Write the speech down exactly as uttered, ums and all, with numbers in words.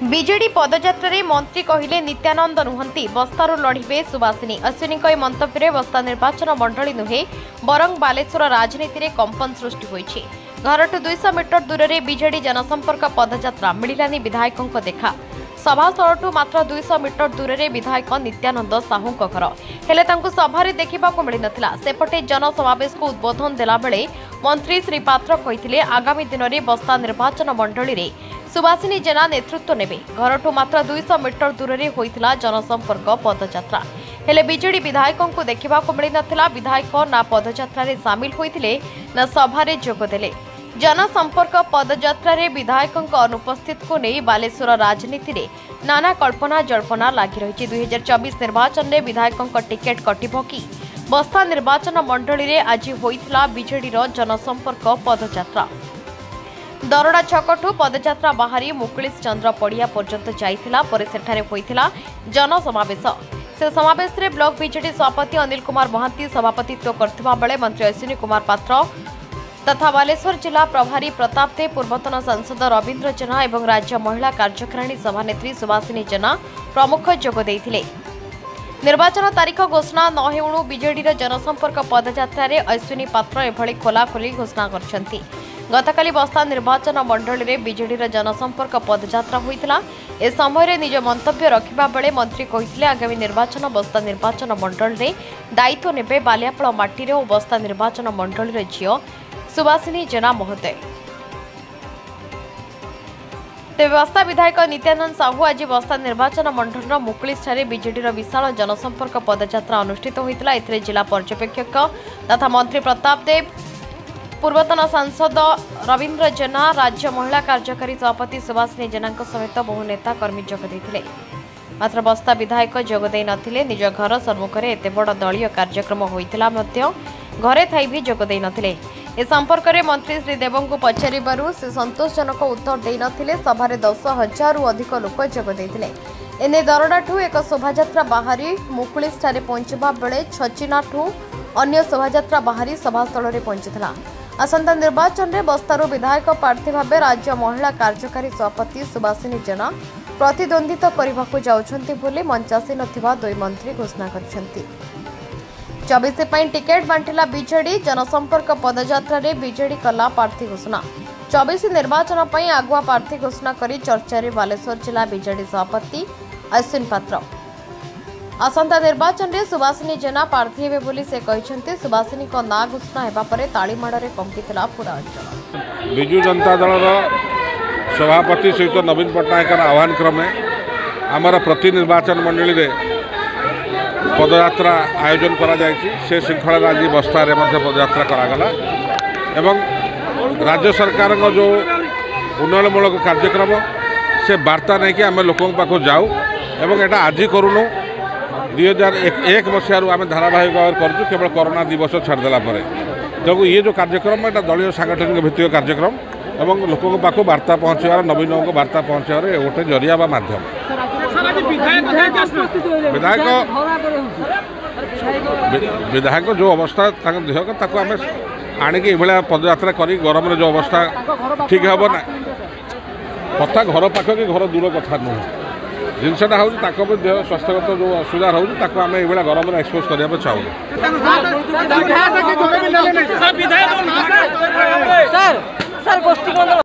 BJD पदयात्रा मंत्री कहले नित्यानंद नुहंती बस्तारू लड़े सुभाषिनी अश्विनी मंतव्य बस्ता निर्वाचन मंडली नुहे बरं बालेश्वर राजनीति में कंपन सृष्टि होइछि। घरठू दुईश मीटर दूर में बीजेडी जनसंपर्क पदयात्रा मिलानी विधायकों देखा सभास्थल मात्र दुईश मीटर दूर में विधायक नित्यानंद साहू घर हेले सभारे देखा मिल नथिला। सेपटे जनसमावेश को उद्बोधन देला बेले मंत्री श्री पात्र कहिथिले आगामी दिन में बस्ता निर्वाचन मंडली रे सुभाषिनी जेना नेतृत्व नेबे। घरठू मात्र दुईश मीटर दूर में होइथिला जनसंपर्क पदयात्रा हेले बीजेडी विधायकों को देखा मिल नथिला। विधायक ना पदयात्रा रे शामिल होइथिले ना सभारे जोग देले। जनसंपर्क पदयात्रा रे विधायकों अनुपस्थित को नहीं बालेश्वर राजनीति रे नाना कल्पना जल्पना लगी रही। दुई हजार चौबीस निर्वाचन में विधायकों टिकेट कटिब कि बस्ता निर्वाचन मंडली रे आज होइथिला बीजेडी रो जनसंपर्क पदयात्रा। दरड़ा छकठू पदयात्रा बाहरी मुकुलिस चंद्र पड़िया पर्यंत जाइथिला परे सेठारे होइथिला जनसमावेश। से समावेश रे ब्लॉक बीजेडी सभापति अनिल कुमार महांती सभापतित्व करथिबा बेले मंत्री अश्विनी कुमार पात्र तथा बालेश्वर जिला प्रभारी प्रताप दे पूर्वतन सांसद रवींद्र जेना एवं राज्य महिला कार्यकारिणी सभानेत्री सुभाषिनी जेना प्रमुख जोग देइथिले। निर्वाचन तारीख घोषणा न हेउणु बीजेडी जनसंपर्क पदयात्रा रे अश्विनी पात्र एभली खोलाखोली घोषणा करछंती। गतकाली बस्ता निर्वाचन मंडली रे बीजेडी जनसंपर्क पदयात्रा होइतिला। ए समय निज मंतव्य रखिबा बेले मंत्री कहिथिले आगामी निर्वाचन बस्ता निर्वाचन मंडली रे दायित्व नेबे बालियापळ माटी रे ओ बस्ता निर्वाचन मंडली रे झियो सुभाषिनी जेना महोदय। तेज बस्ता विधायक नित्यानंद साहू आज बस्ता निर्वाचन मंडल मुकुलिसठारे बीजेडी विशाल जनसंपर्क पदयात्रा अनुष्ठित होइतिला। एथिरे जिला पर्यवेक्षक तथा मंत्री प्रताप देव पूर्वतन सांसद रवींद्र जेना राज्य महिला कार्यकारी सभापति सुभाषिनी जेना समेत बहु नेता कर्मी जोग देइथिले। मात्र बस्ता विधायक जोग देइ नथिले। निज घर सम्मुखें एते बड़ दलीय कार्यक्रम होइतिला मध्य घरे थाई भी जोग देइ नथिले। ए संपर्क में मंत्री श्री देवों को पचारू से संतोषजनक उत्तर दे नथिले। सभारे दस हजार अधिक लोक जोग देइथिले। एने दरडाठू एक शोभायात्रा बाहरी मुकुलिसठारे पहुंचबा बेले छचिनाठू अन्य शोभायात्रा बाहरी सभास्थल में पहुंचीथिला। आसंता निर्वाचन में बस्तारू विधायक प्रार्थी भाव राज्य महिला कार्यकारी सभापति सुभाषिनी जेना प्रतिद्वंदिता करने को जाउछंती बोली मंचासीन थिबा दुई मंत्री घोषणा करछंती। चौबीस टिकेट बांटिला बीजेडी जनसंपर्क पदयात्रा रे बीजेडी कला प्रार्थी घोषणा। चौबीस निर्वाचन पर आगुआ प्रार्थी घोषणा करी चर्चा बालेश्वर जिला बीजेडी सभापति अश्विन पात्र। आसंता निर्वाचन में सुभाषिनी जेना प्रार्थी हेबे बोली से कहछंती। सुभाषिनी को ना घोषणा हेबा परे तालीमाड़े कंपिथिला पूरा अंचल। बिजु जनता दल सभापति सहित नवीन पट्टनायक आह्वान क्रमे आमर प्रति निर्वाचन मंडली रे पदयात्रा आयोजन करा जायछि। से श्रृंखला आज बस्ता रे मध्य पदयात्रा करागला एवं राज्य सरकार को जो उन्नयनमूलक कार्यक्रम से वार्ता नहीं कि आम लोकों पाखु जाऊ एवं एटा आज करूनु दुई हजार एक मसीह आम धारावाहिक भाव करूँ केवल कोरोना दिवस छाड़देला तेणु ये जो कार्यक्रम एटा दलीय सांगठनिक भित्तिक कार्यक्रम एवं लोकों पाखु वार्ता पहुँचार नवीनों को वार्ता पहुँचार गोटे जरिया बा माध्यम। विधायक विधायक जो अवस्था देह को आम आणिकी भाया पदयात्रा करी गरम जो अवस्था ठीक हे ना कथा घर पाख कि घर दूर कथा नुह जिनसा हूँ देह स्वास्थ्यगत जो असुविधा रोचे आम ये गरम में एक्सपोज करने चाहूँ।